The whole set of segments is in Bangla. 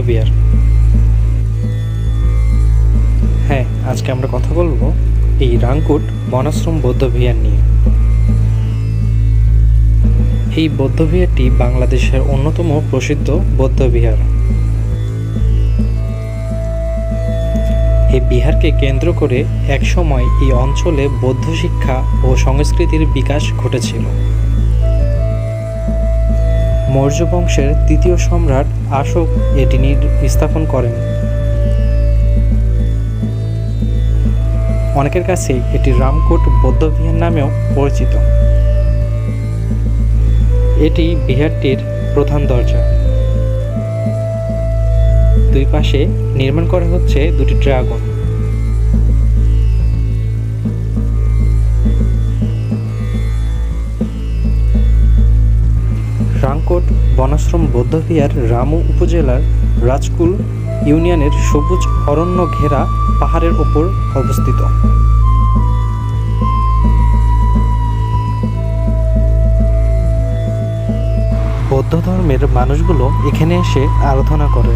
বিহার। হ্যাঁ, আজকে আমরা কথা বলবো এই রাংকুট বনাশ্রম বৌদ্ধ বিহার নিয়ে। এই বৌদ্ধ বিহারটি বাংলাদেশের অন্যতম প্রসিদ্ধ বৌদ্ধ বিহার। এই বিহারকে কেন্দ্র করে একসময় এই অঞ্চলে বৌদ্ধ শিক্ষা ও সংস্কৃতির বিকাশ ঘটেছিল। মৌর্য বংশের তৃতীয় সম্রাট অশোক এটি স্থাপন করেন। অনেকের কাছে এটি রামকুট বৌদ্ধবিহার নামেও পরিচিত। এটি বিহারটির প্রধান দরজা। দুই পাশে নির্মাণ করা হচ্ছে দুটি ড্রাগন। রাংকুট বনাশ্রম বৌদ্ধবিহার রামু উপজেলার রাজকুল ইউনিয়নের সবুজ অরণ্য ঘেরা পাহাড়ের ওপর অবস্থিত। বৌদ্ধ ধর্মের মানুষগুলো এখানে এসে আরাধনা করে।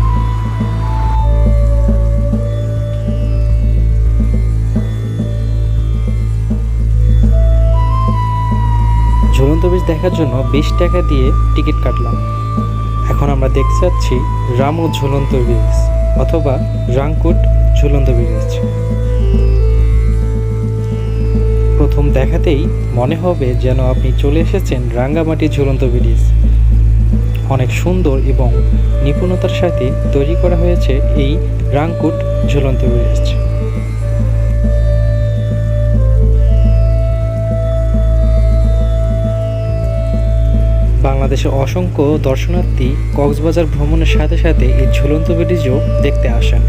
ঝুলন্ত ব্রিজ দেখার জন্য 20 টাকা দিয়ে টিকিট কাটলাম। এখন আমরা দেখতে যাচ্ছি রামু ঝুলন্ত ব্রিজ অথবা রাংকুট ঝুলন্ত ব্রিজ। প্রথম দেখাতেই মনে হবে যেন আপনি চলে এসেছেন রাঙ্গামাটি ঝুলন্ত ব্রিজ। অনেক সুন্দর এবং নিপুণতার সাথে তৈরি করা হয়েছে এই রাংকুট ঝুলন্ত ব্রিজ। বাংলাদেশের অসংখ্য দর্শনার্থী কক্সবাজার ভ্রমণের সাথে সাথে এই ঝুলন্ত ব্রিজও দেখতে আসেন।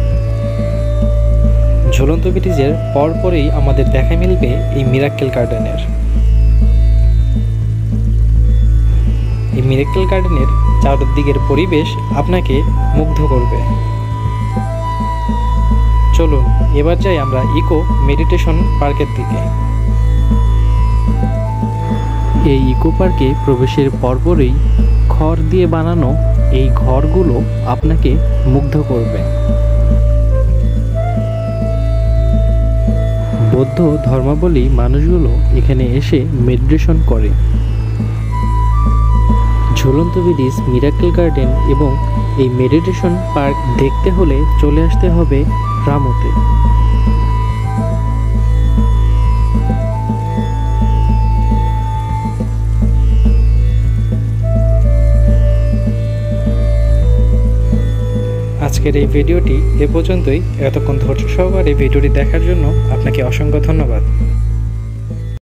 ঝুলন্ত ব্রিজের পরপরই আমাদের দেখা মিলবে এই মিরাক্কেল গার্ডেনের। এই মিরাক্কেল গার্ডেনের চারদিকের পরিবেশ আপনাকে মুগ্ধ করবে। চলুন এবার যাই আমরা ইকো মেডিটেশন পার্কের দিকে। এই ইকো পার্কে প্রবেশের পরপরই খড় দিয়ে বানানো এই ঘরগুলো আপনাকে মুগ্ধ করবে। বৌদ্ধ ধর্মাবলম্বী মানুষগুলো এখানে এসে মেডিটেশন করে। ঝুলন্ত ব্রিজ, মিরাক্কেল গার্ডেন এবং এই মেডিটেশন পার্ক দেখতে হলে চলে আসতে হবে রামুতে। আজকের এই ভিডিওটি এ পর্যন্তই। এতক্ষণ ধৈর্য সহকারে ভিডিওটি দেখার জন্য আপনাকে অসংখ্য ধন্যবাদ।